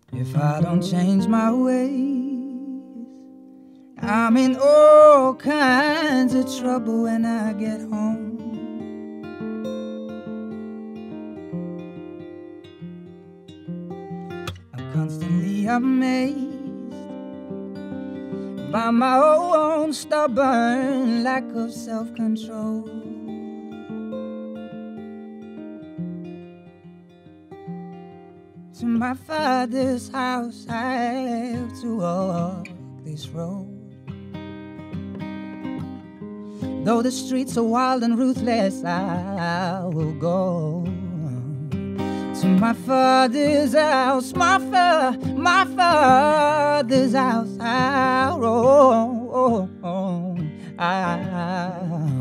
If I don't change my ways, I'm in all kinds of trouble when I get home. I'm constantly amazed by my own stubborn lack of self-control. To my father's house I have to walk this road. Though the streets are wild and ruthless, I will go to my father's house, my father's house. I'll roam.